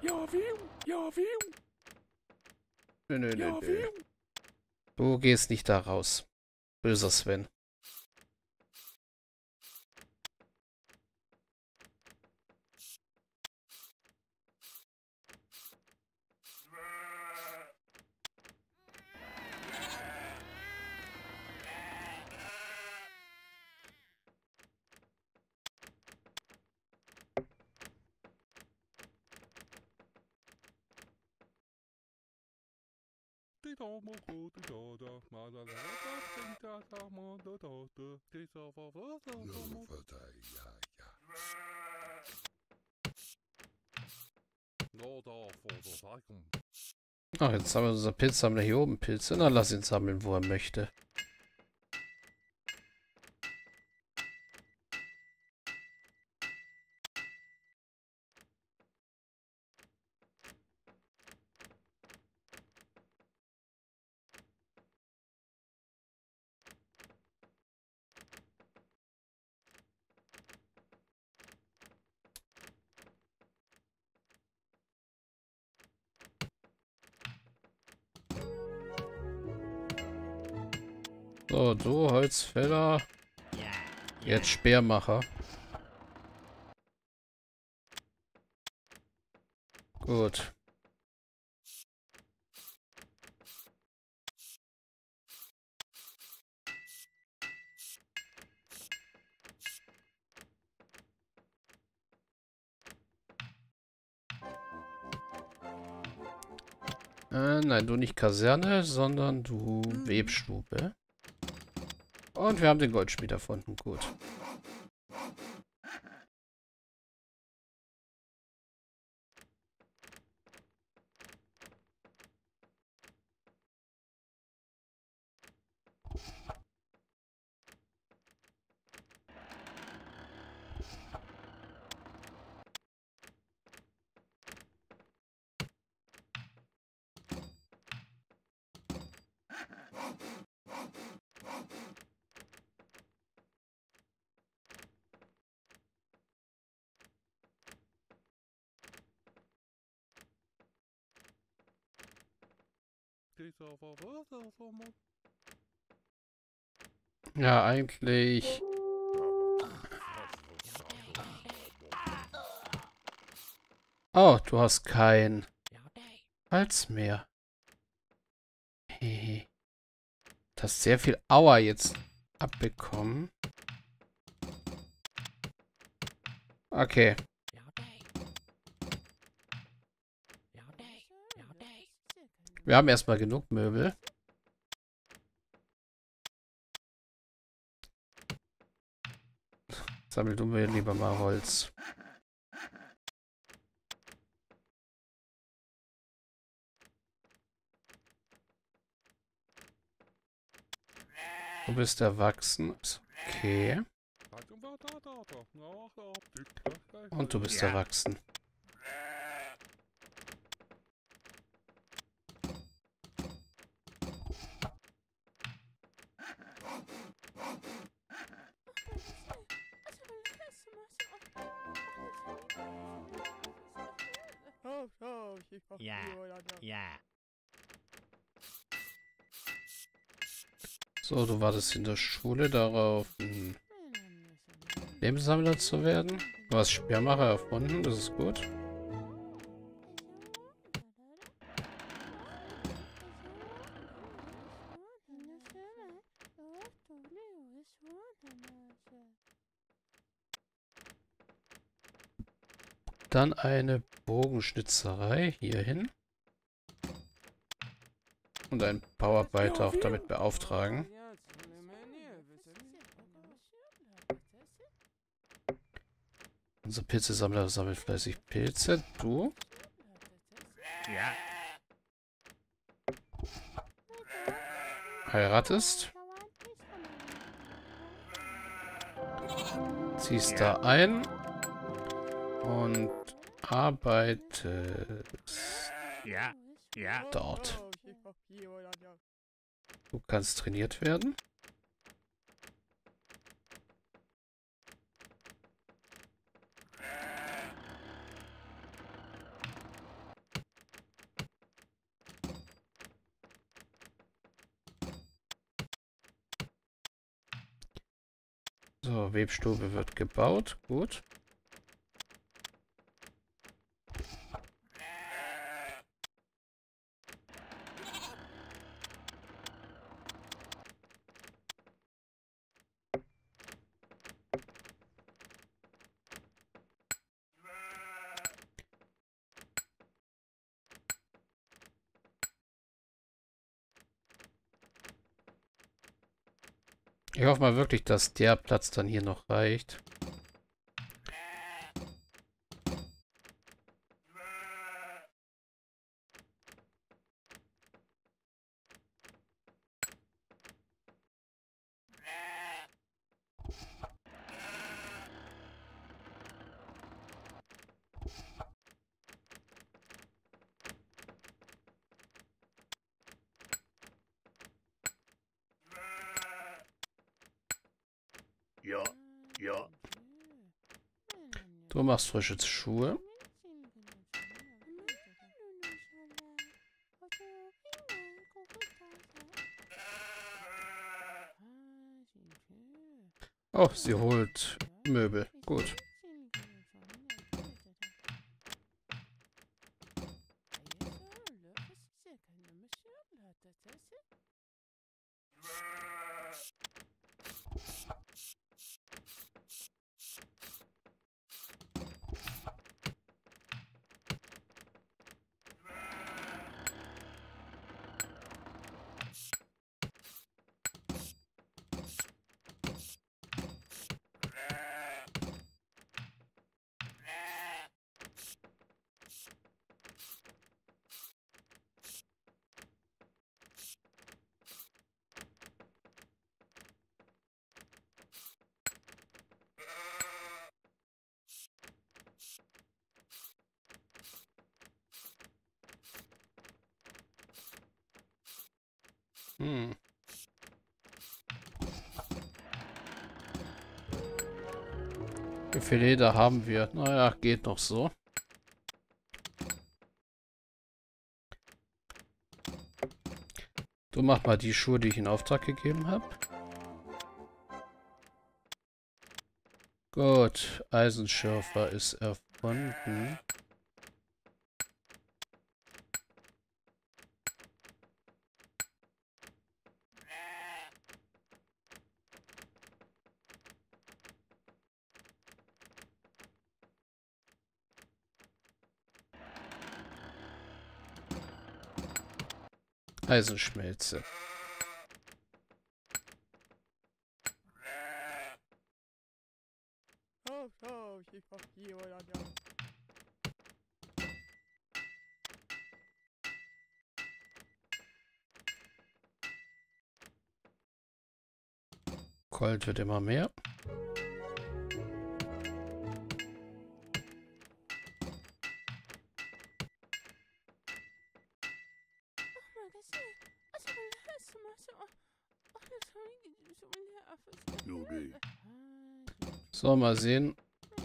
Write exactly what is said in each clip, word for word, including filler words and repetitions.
Nö, nö, nö, nö. Du gehst nicht da raus. Böser Sven. Ach, jetzt haben wir unser Pilzsammler hier oben Pilze. Na, lass ihn sammeln, wo er möchte. So, du Holzfäller. Jetzt Speermacher. Gut. Äh, nein, du nicht Kaserne, sondern du Webstube. Und wir haben den Goldschmied erfunden. Gut. Ja, eigentlich... Oh, du hast kein Hals mehr. Hehe. Du hast sehr viel Aua jetzt abbekommen. Okay. Wir haben erstmal genug Möbel. Sammel du mir lieber mal Holz. Du bist erwachsen. Ist okay. Und du bist erwachsen. Ja, ja. So, du wartest in der Schule darauf, ein Lebenssammler zu werden. Du hast Speermacher erfunden, das ist gut. Dann eine Bogenschnitzerei hierhin. Und einen Bauarbeiter auch damit beauftragen. Unser Pilzesammler sammelt fleißig Pilze. Du? Ja. Heiratest. Ziehst da ein. Und arbeitest Ja. Ja. dort. Du kannst trainiert werden. So, Webstube wird gebaut. Gut. Ich hoffe mal wirklich, dass der Platz dann hier noch reicht. Ja, ja. Du machst frische Schuhe. Oh, sie holt Möbel. Gut. Hm. Wie viel Leder haben wir? Naja, geht noch so. Du mach mal die Schuhe, die ich in Auftrag gegeben habe. Gut, Eisenschürfer ist erfunden. Eisenschmelze. Oh, oh, ich hab hier oder da. Gold wird immer mehr. So, mal sehen.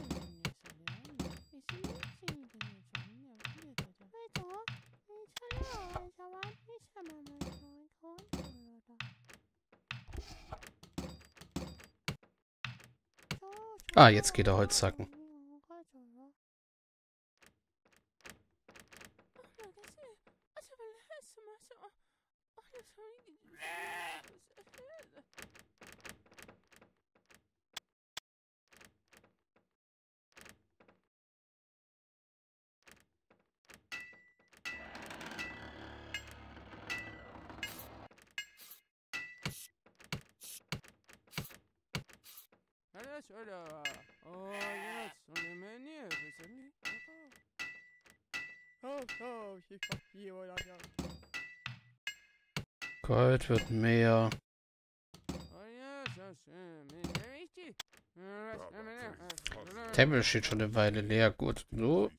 Ah, jetzt geht er Holzhacken. Alles oder? Oh, jetzt. Und im Menü. Wissen Sie? Oh, oh, ich hab hier oder da. Gold wird mehr. Oh, ja, so schön. Richtig. Tempel steht schon eine Weile leer. Gut, so.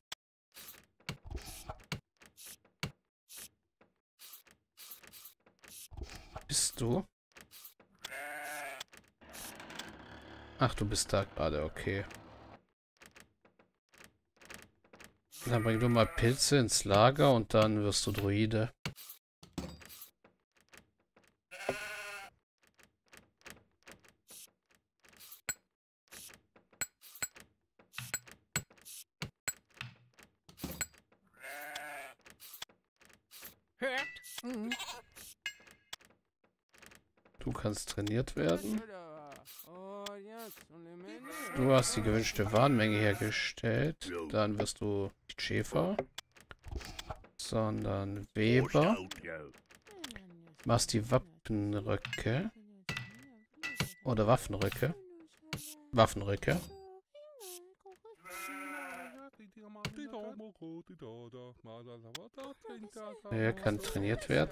Bist du? Ach, du bist da gerade, okay. Dann bring du mal Pilze ins Lager und dann wirst du Druide. Du kannst trainiert werden. Oh, yes, und im Menü. Du hast die gewünschte Warenmenge hergestellt. Dann wirst du nicht Schäfer, sondern Weber. Machst die Wappenröcke. Oder Waffenröcke. Waffenröcke. Er kann trainiert werden.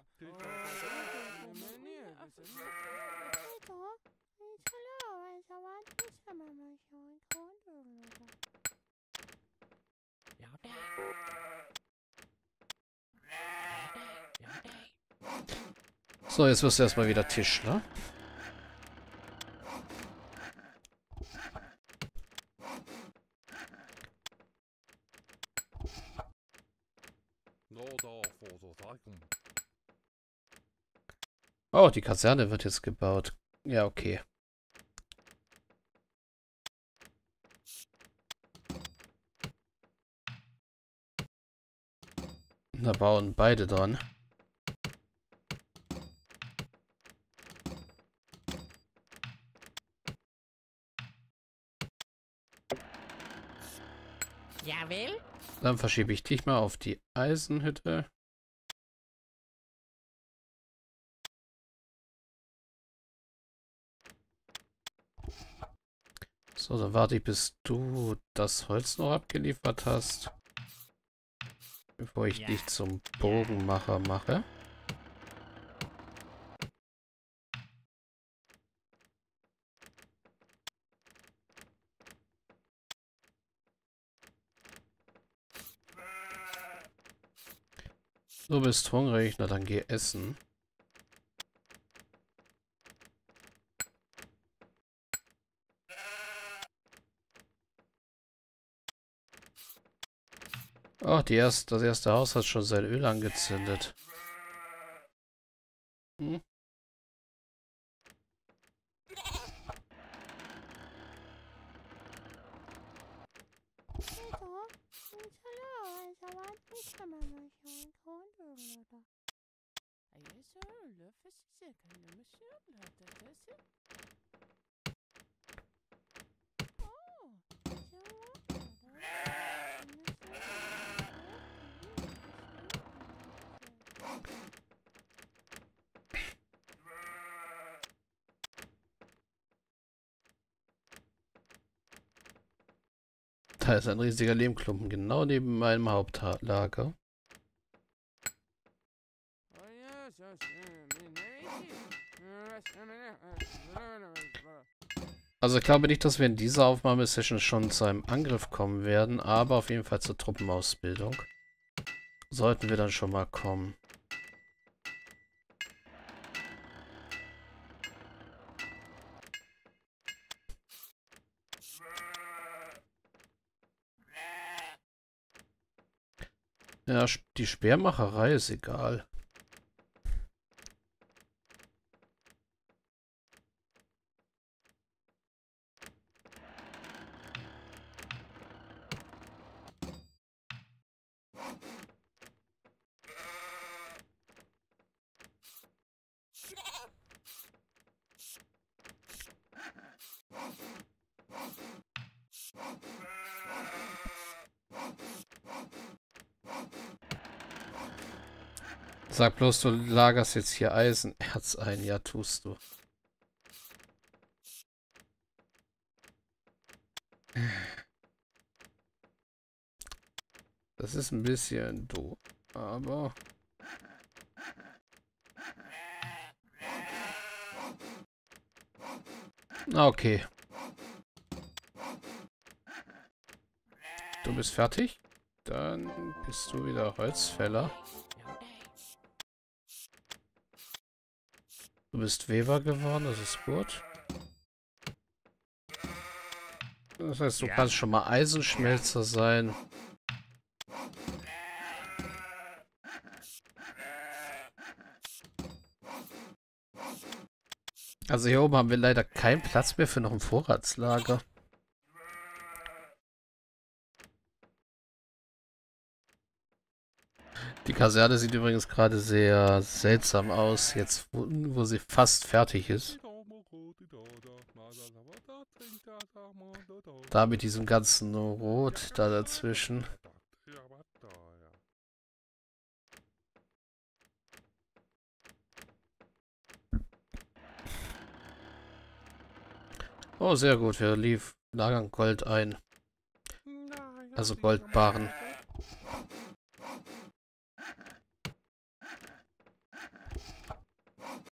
So, jetzt wirst du erstmal wieder Tischler. Oh, die Kaserne wird jetzt gebaut. Ja, okay. Da bauen beide dran. Ja, will? Dann verschiebe ich dich mal auf die Eisenhütte. So, dann warte ich, bis du das Holz noch abgeliefert hast. Bevor ich Ja. dich zum Bogenmacher mache. Du bist hungrig, na dann geh essen. Oh, die erst, das erste Haus hat schon sein Öl angezündet. Hm? Da ist ein riesiger Lehmklumpen, genau neben meinem Hauptlager. Also ich glaube nicht, dass wir in dieser Aufnahmesession schon zu einem Angriff kommen werden, aber auf jeden Fall zur Truppenausbildung. Sollten wir dann schon mal kommen. Ja, die Speermacherei ist egal. Sag bloß, du lagerst jetzt hier Eisenerz ein. Ja, tust du. Das ist ein bisschen doof, aber... Na, okay. Du bist fertig? Dann bist du wieder Holzfäller. Du bist Weber geworden, das ist gut. Das heißt, du Ja. kannst schon mal Eisenschmelzer sein. Also hier oben haben wir leider keinen Platz mehr für noch ein Vorratslager. Die Kaserne sieht übrigens gerade sehr seltsam aus, jetzt wo, wo sie fast fertig ist. Da mit diesem ganzen Rot da dazwischen. Oh, sehr gut. Wir lief lagern Gold ein. Also Goldbarren.